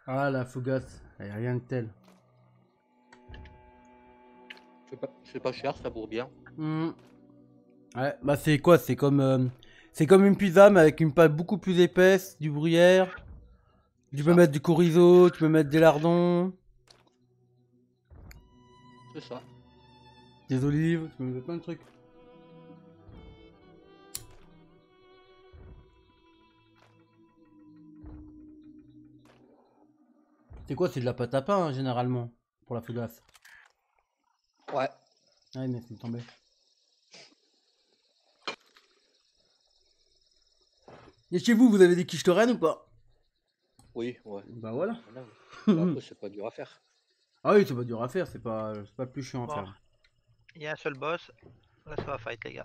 Ah, la fougasse, y a rien de tel. C'est pas cher, ça bourre bien. Hmm. Ouais, bah c'est quoi? C'est comme une pizza mais avec une pâte beaucoup plus épaisse, du gruyère. Tu peux Ça, mettre du chorizo, tu peux mettre des lardons, c'est ça. des olives, tu peux mettre plein de trucs. C'est quoi? C'est de la pâte à pain, hein, généralement, pour la fougasse. Ouais. Ouais, mais c'est tombé. Et chez vous, vous avez des quiches Lorraine ou pas? Oui, ouais. Bah voilà. Voilà, ouais. Bah, après, c'est pas dur à faire. Ah oui, c'est pas dur à faire, c'est pas plus chiant à Bon, faire. il y a un seul boss. Là, ça va fight, les gars.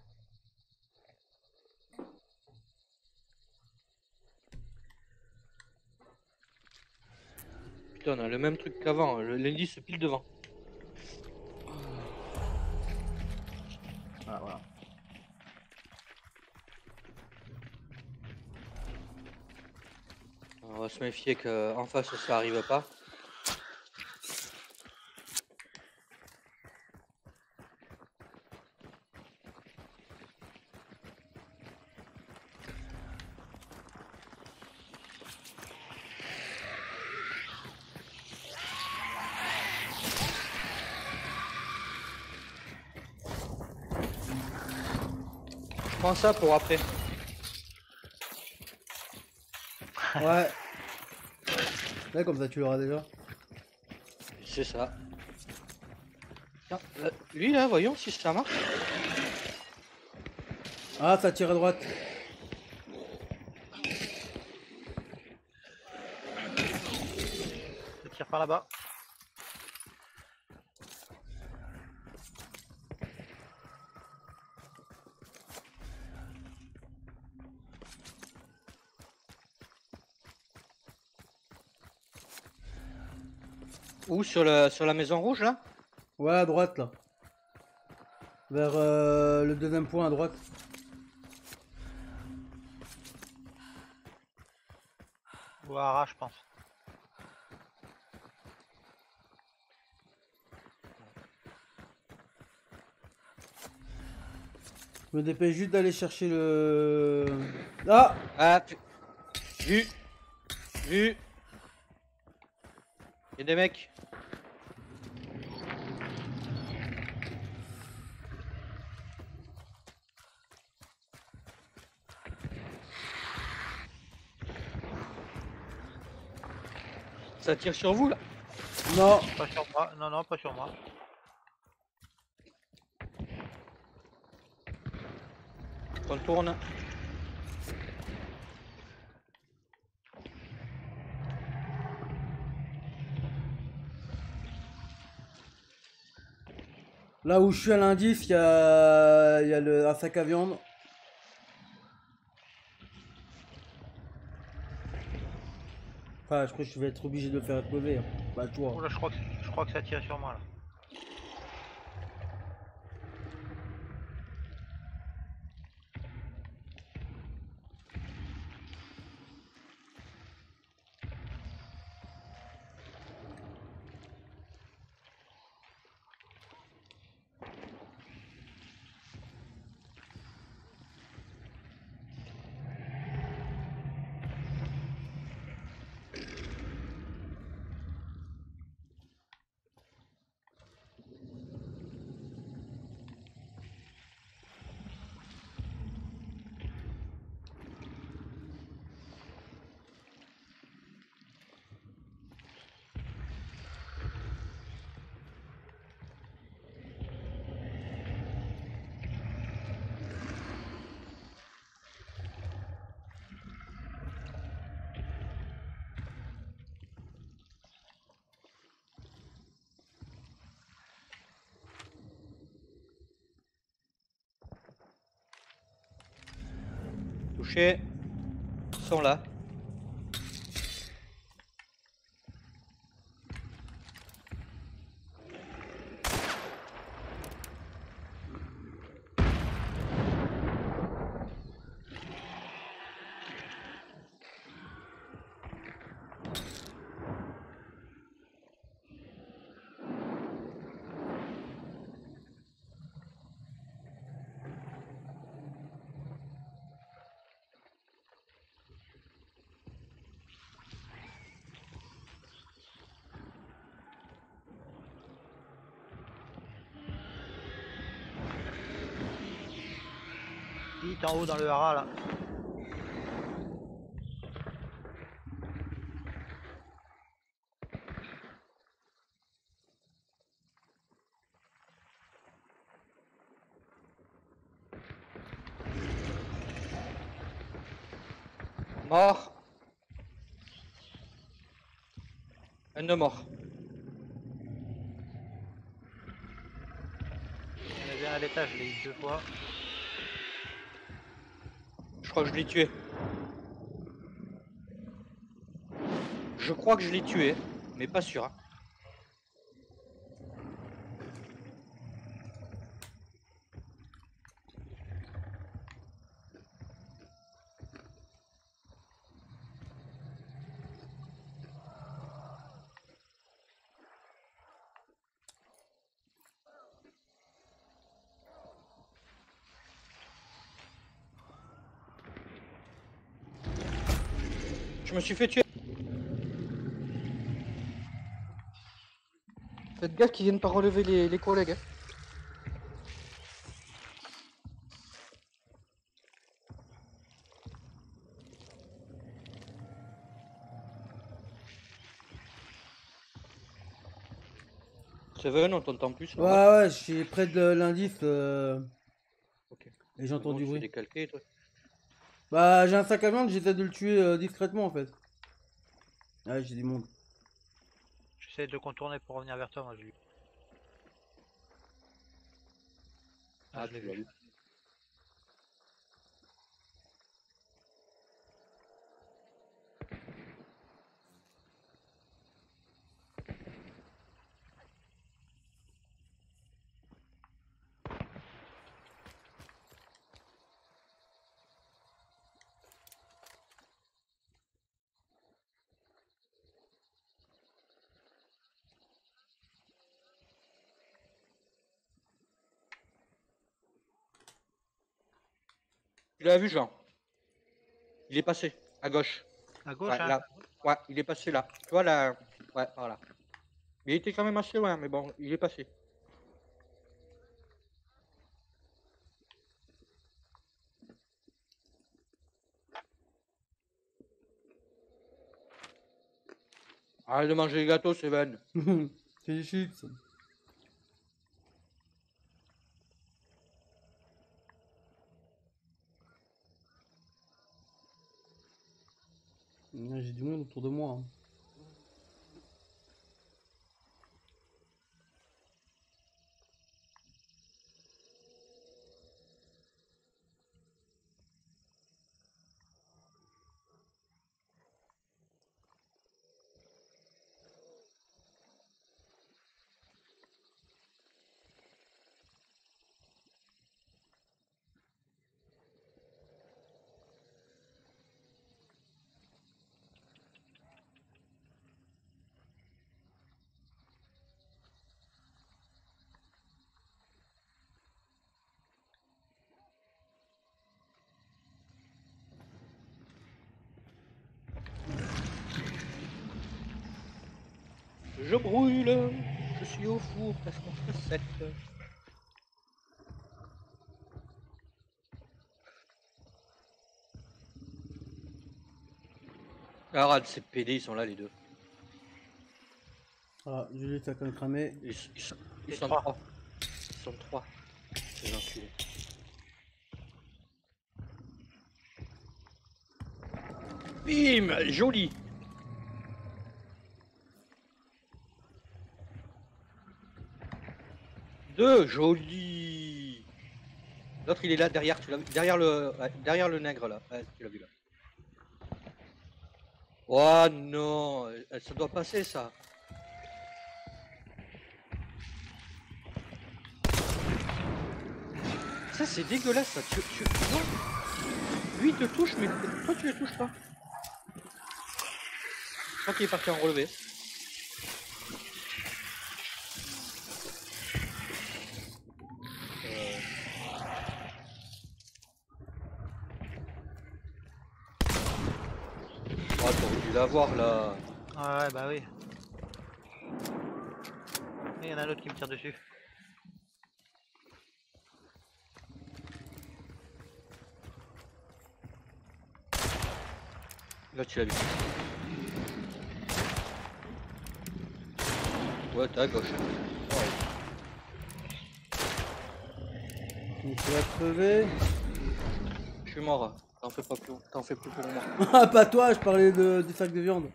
Putain, on a le même truc qu'avant. L'indice pile devant. Ah, voilà. On va se méfier qu'en face, ça arrive pas. Je prends ça pour après. Ouais. Là, comme ça, tu l'auras déjà. C'est ça. Tiens, lui là, voyons si ça marche. Ah, ça tire à droite. Je tire par là-bas. Où sur la maison rouge là? Ouais, à droite, là. Vers le deuxième point à droite. Ou à Ara, je pense. Je me dépêche juste d'aller chercher le... Ah! Ah, vu, vu. Il y a des mecs. Ça tire sur vous là. Non! Pas sur moi. Non, non, pas sur moi. On tourne. Là où je suis à l'indice, il y a un sac à viande. Enfin, je crois que je vais être obligé de le faire exploser, hein. Bah, toi. Oh là, je crois que ça tire sur moi là. Touché. Ils sont là. Il est en haut dans le hara là. Mort. Un de mort. Il y en avait un à l'étage, je l'ai eu 2 fois. Je crois que je l'ai tué. Je crois que je l'ai tué, mais pas sûr. Hein. Je me suis fait tuer. Faites gaffe qu'ils viennent pas relever les collègues. Hein. Seven, on t'entend plus. Ouais, Là. ouais, je suis près de l'indice Ok. et j'entends Bon, du tu fais bruit. décalquer, toi. Bah, j'ai un sac à viande, j'essaie de le tuer discrètement en fait. Ouais, j'ai du monde. J'essaie de contourner pour revenir vers toi, moi je lui. Ah, Je l'ai tu l'as vu. vu. Tu l'as vu, Jean? Il est passé, à gauche. À gauche, Ouais, hein. là. Ouais, il est passé là. Tu vois, là. Ouais, voilà. Mais il était quand même assez loin, mais bon, il est passé. Arrête de manger les gâteaux, Seven. C'est des chips. J'ai du monde autour de moi. Hein. Je brûle. Je suis au four, presque contre 7. Arrête, ces PD, ils sont là, les deux. Ah, j'ai le sac à cramer. Ils sont trois. 3. Ils sont 3. Ces enculés. Bim, joli. Deux, joli. L'autre, il est là, derrière, tu l'as vu, derrière le nègre, là. Ouais, tu l'as vu, là. Oh non, ça doit passer, ça. Ça, c'est dégueulasse, ça. Non. Lui, il te touche, mais toi, tu le touches pas. Je crois qu'il est parti en relevé. Oh, t'aurais dû l'avoir, là. Ouais, bah oui. Et il y en a un autre qui me tire dessus. Là, tu l'as vu. Ouais, t'es à gauche. Donc tu vas crever. Je suis mort. T'en fais pas plus. T'en fais plus pour moi. Ah, pas toi, je parlais du sac de viande.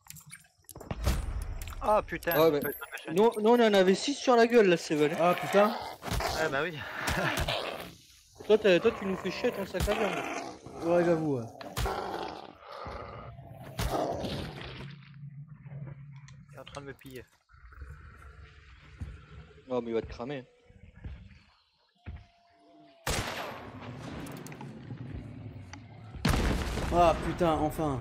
Ah putain, Ouais, mais ça peut être un machin. nous, on en avait 6 sur la gueule, là, Seven. Ah putain. Ah bah oui. Toi, tu nous fais chier ton sac à viande. Ouais, j'avoue, ouais. Il est en train de me piller. Non, mais il va te cramer. Ah putain, enfin.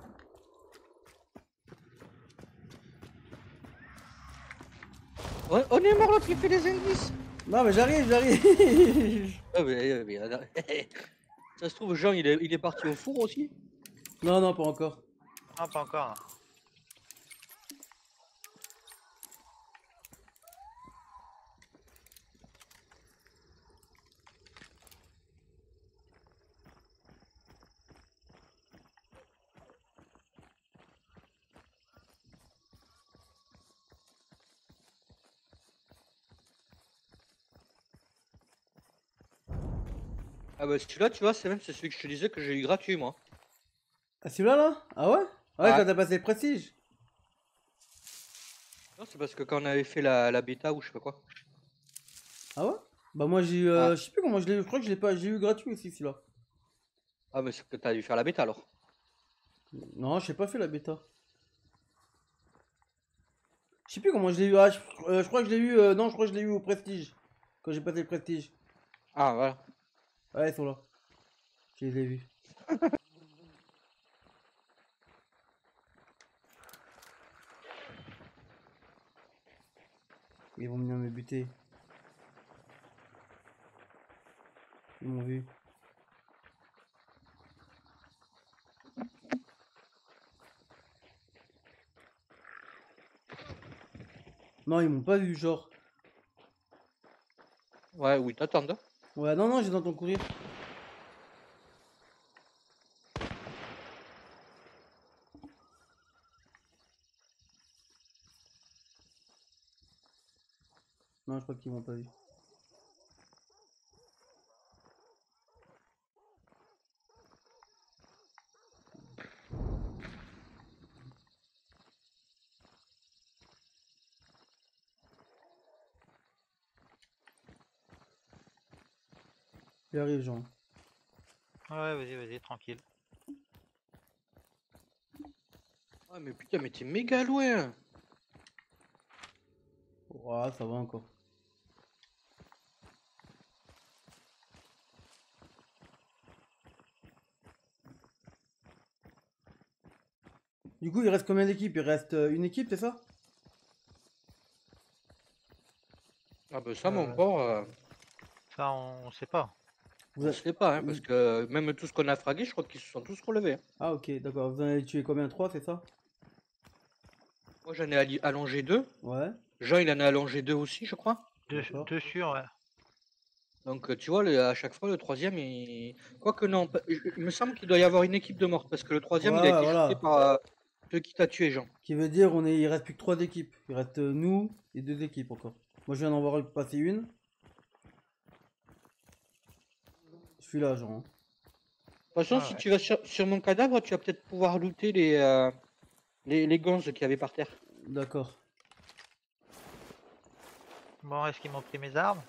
Ouais, on est mort, l'autre, il fait des indices. Non mais j'arrive. Ah, mais, ça se trouve, Jean, il est parti au four aussi. Non, non, pas encore. Ah pas encore. Ah, bah, celui-là, tu vois, c'est celui que je te disais que j'ai eu gratuit, moi. Ah celui-là là? Ah ouais? Ouais, Ouais. quand t'as passé le prestige. Non, c'est parce que quand on avait fait la bêta ou je sais pas quoi. Ah ouais? Bah moi j'ai eu, Ah. je sais plus comment je l'ai eu, je crois que je l'ai pas, j'ai eu gratuit aussi celui-là. Ah, mais c'est que t'as dû faire la bêta alors. Non, j'ai pas fait la bêta. Je sais plus comment je l'ai eu, ah, je crois que je l'ai eu, non je crois que je l'ai eu au prestige. Quand j'ai passé le prestige. Ah, voilà. Ouais, ils sont là. Je les ai vus. Ils vont venir me buter. Ils m'ont vu. Non, ils m'ont pas vu, genre. Ouais, oui, t'attends. Ouais, non, non, j'ai dans ton courir. Non, je crois qu'ils m'ont pas vu. J'arrive, Jean. Ouais vas-y tranquille. Ouais, mais putain, mais t'es méga loin. Ouais, ça va encore. Du coup, il reste combien d'équipes? Il reste une équipe, c'est ça? Ah, bah, ça, mon Euh, corps, Ça on sait pas. Vous on a- sait pas, hein, parce que même tout ce qu'on a fragué, je crois qu'ils se sont tous relevés. Hein. Ah, ok, d'accord. Vous en avez tué combien? 3, c'est ça? Moi, j'en ai allongé 2. Ouais, Jean, il en a allongé 2 aussi, je crois. d'accord. Deux sûrs, ouais. Donc, tu vois, à chaque fois, le troisième, il. Quoique, non, il me semble qu'il doit y avoir une équipe de morts, parce que le Ouais, troisième, il a ouais, été shooté voilà. par celui qui t'a tué, Jean. Qui veut dire, il reste plus que 3 équipes. Il reste nous et 2 équipes encore. Moi, je viens d'en voir passer une. Je suis là, Jean. De toute façon, Ah si ouais. tu vas sur mon cadavre, tu vas peut-être pouvoir looter les gonzes qu'il y avait par terre. D'accord. Bon, est-ce qu'ils m'ont pris mes armes?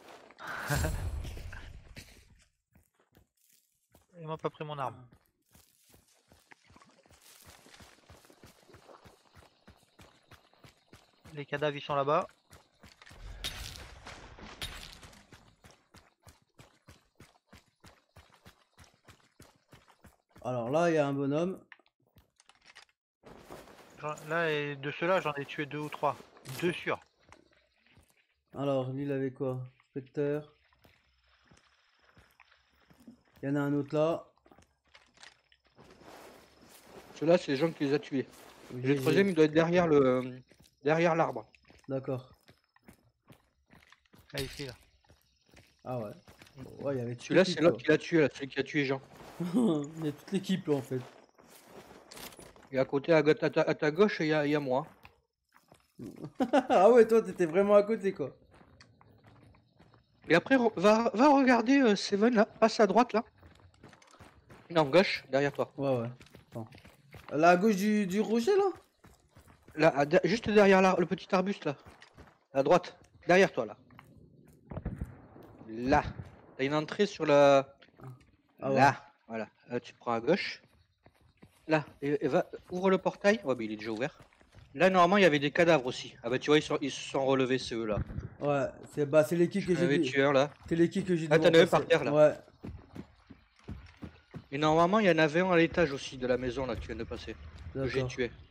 Ils m'ont pas pris mon arme. Les cadavres ils sont là-bas. Alors là, il y a un bonhomme. Là, et de ceux-là, j'en ai tué 2 ou 3. 2 sûrs. Alors, lui, il avait quoi? Spectre. Il y en a un autre là. Ceux-là, c'est les gens qui les a tués. Et le GG. troisième, il doit être derrière l'arbre. D'accord. Là, ici, là. Ah ouais. Bon, ouais, il y avait toute Celui-là, l'équipe, c'est l'autre quoi. qui l'a tué, là, celui qui a tué Jean. Il y a toute l'équipe là en fait. Et à côté, à ta gauche, il y a moi. Ah ouais, toi, t'étais vraiment à côté, quoi. Et après, va regarder Seven, là. Passe à droite, là. Non, gauche, derrière toi. Ouais, ouais. Attends. Là, à gauche du rocher, là? Là, juste derrière le petit arbuste, là. À droite. Derrière toi, là. Là. T'as une entrée sur la... Ah ouais. Là. Voilà. Tu prends à gauche. Là. Et ouvre le portail. Ouais, mais il est déjà ouvert. Là, normalement, il y avait des cadavres aussi. Ah bah, tu vois, ils se sont relevés, ceux-là. Ouais, c'est l'équipe que J'en j'ai avais dit. tué un, là. C'est l'équipe que j'ai Ah, dû t'en as un remplacer. par terre, là. Ouais. Et normalement, il y en avait un à l'étage aussi de la maison, là, que tu viens de passer. Que j'ai D'accord. tué.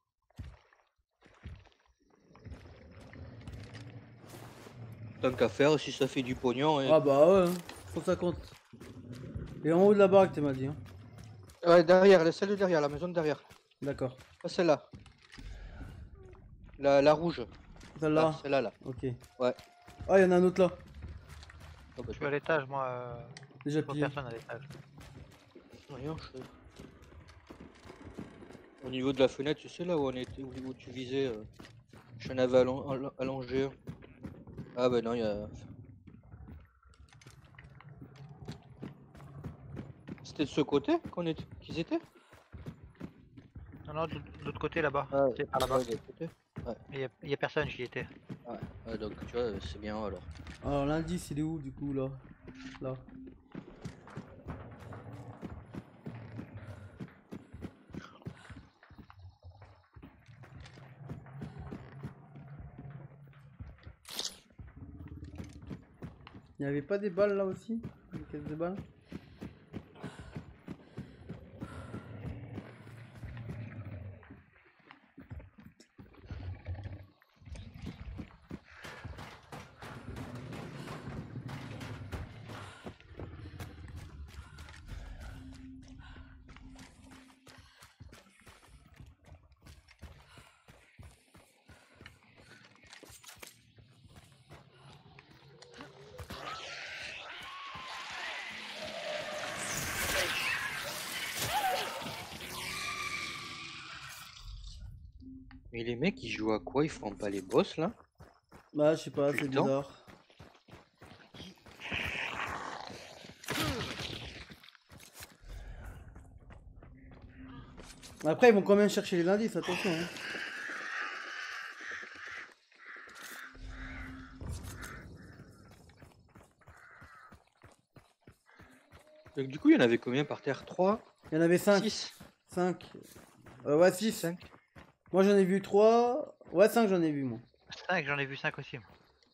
Tant qu'à faire, si ça fait du pognon. Ah bah ouais, hein. 150. Et en haut de la baraque, tu m'as dit. Hein. Ouais, derrière, celle de derrière, la maison de derrière. D'accord. Pas celle-là. La rouge. Là, Celle-là. celle-là, là. Ok. Ouais. Ah, il y en a un autre là. Oh, bah, Je suis à l'étage, moi. Déjà Je vois pillé. personne à l'étage. rien, Au niveau de la fenêtre, tu sais là où on était, où tu visais, j'en avais allongé un. Ah bah non, il y a... C'était de ce côté qu'ils étaient? Non, non, de l'autre côté là-bas. Ah, C'est par là-bas. ouais, de l'autre côté. Il y a personne, j'y étais. Ouais, donc tu vois, c'est bien alors. Alors l'indice, il est où du coup là? Là. Il n'y avait pas des balles là aussi? Des caisses de balles? Mais les mecs, ils jouent à quoi? Ils font pas les boss là? Bah je sais pas, c'est Putain. bizarre. Après ils vont quand même chercher les indices, attention. Hein. Donc du coup, il y en avait combien par terre? 3? Il y en avait 5. 6? 5. Ouais 6. 5? Moi j'en ai vu 3. Ouais 5 j'en ai vu moi. 5, j'en ai vu 5 aussi. Moi.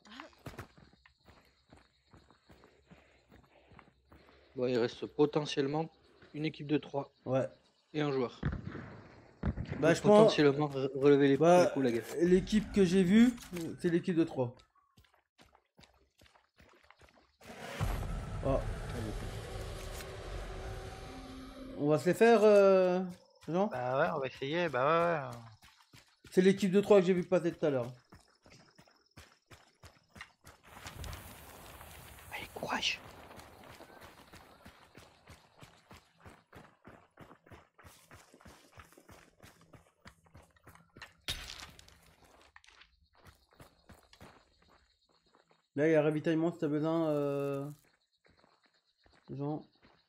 Bon, il reste potentiellement une équipe de 3 Ouais. et un joueur. Bah je pense... Potentiellement relever les Bah coups, la gueule. l'équipe que j'ai vue, c'est l'équipe de 3. Oh. On va se les faire, Jean? Bah ouais, on va essayer. Bah ouais. C'est l'équipe de 3 que j'ai vu passer tout à l'heure. Allez, courage! Là il y a ravitaillement si t'as besoin, Jean.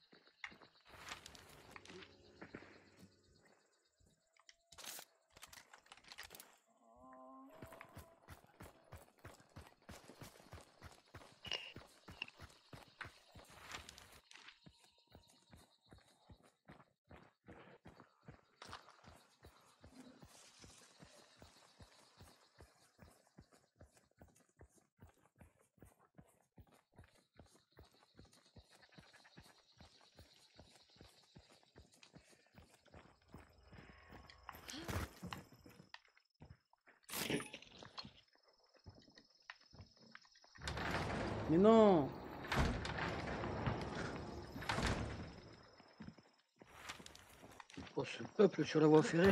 Mais non! Oh, ce peuple sur la voie ferrée!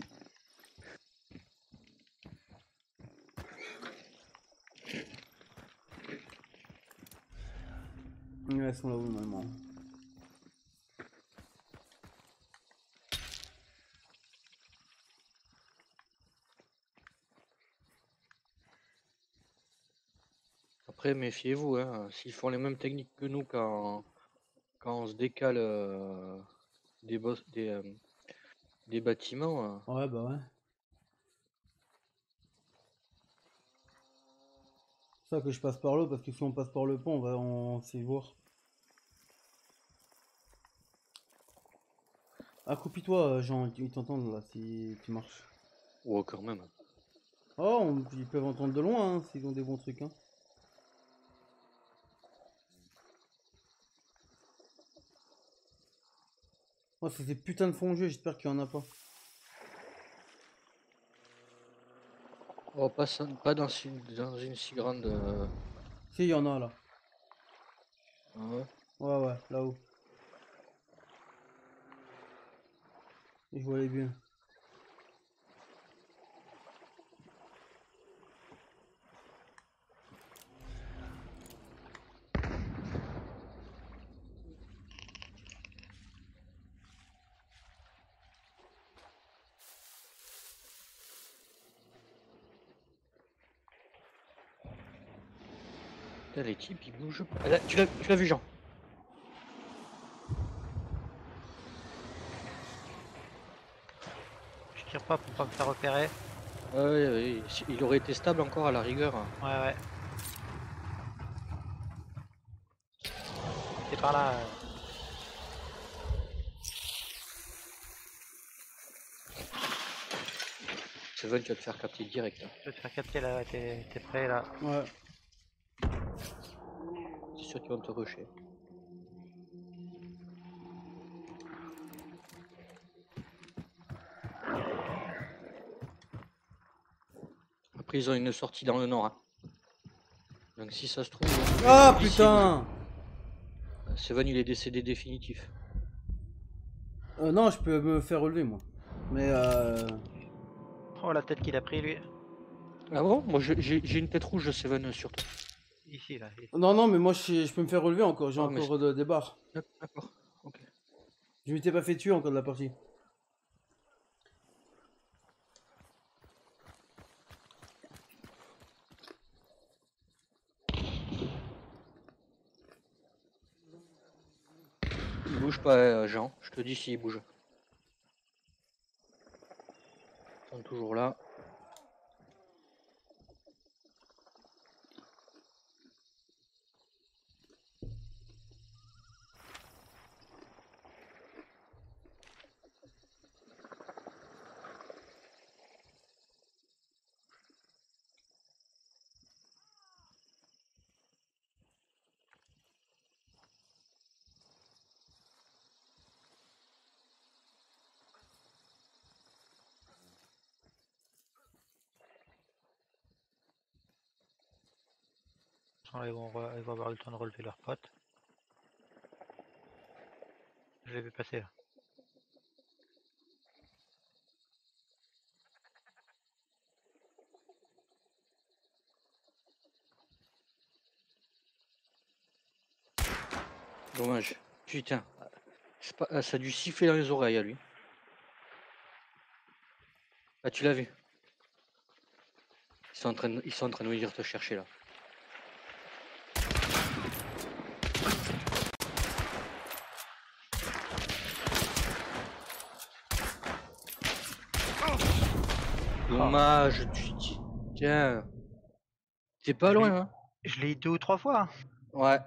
Elles sont là où normalement? Après, méfiez-vous, hein. S'ils font les mêmes techniques que nous quand on se décale des bâtiments. Ouais, bah ouais. C'est ça que je passe par l'eau, parce que si on passe par le pont, on sait voir. Accroupis-toi, Jean, ils t'entendent là, si tu marches. Ou quand même. Oh, ils peuvent entendre de loin, hein, s'ils ont des bons trucs, hein. Oh, c'est ces putains de fonds de jeu, j'espère qu'il y en a pas. Oh, pas dans une si grande. Si, il y en a là. Ouais. Ouais, ouais, là-haut. Je vois les bien. Putain, les types ils bougent pas. Ah, là, tu l'as vu, Jean? Je tire pas pour pas me faire repérer. Ouais, il aurait été stable encore à la rigueur. Ouais, ouais. C'est par là. Seven, tu vas te faire capter direct. Hein. Je vais te faire capter là, t'es prêt là. Ouais. C'est sûr qu'ils vont te rusher. Après, ils ont une sortie dans le nord. Hein. Donc, si ça se trouve. Ah putain! Seven, il est décédé définitif. Non, je peux me faire relever moi. Mais Oh la tête qu'il a pris lui. Ah bon? Moi, j'ai une tête rouge de Seven sur toi. Ici là. non, non, mais moi je peux me faire relever encore. J'ai Ah, mais encore des barres. D'accord. Ok. Je m'étais pas fait tuer encore de la partie. Il bouge pas, Jean. Je te dis s'il bouge. Ils sont toujours là. Ils vont avoir le temps de relever leurs potes. Je l'ai vu passer là. Dommage. Putain. Ça a dû siffler dans les oreilles à lui. Ah, tu l'as vu? Ils sont en train de venir te chercher là. Dommage, tiens. T'es pas loin, hein? Je l'ai eu 2 ou 3 fois. Hein. Ouais.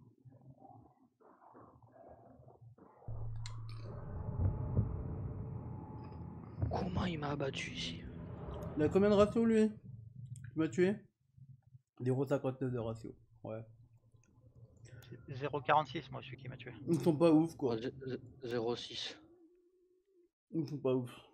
Comment il m'a abattu ici? Il a combien de ratio lui? Tu m'as tué? 0,59 de ratio. Ouais. 0,46 moi celui qui m'a tué. Ils sont pas ouf quoi. 0,6. Ils sont pas ouf.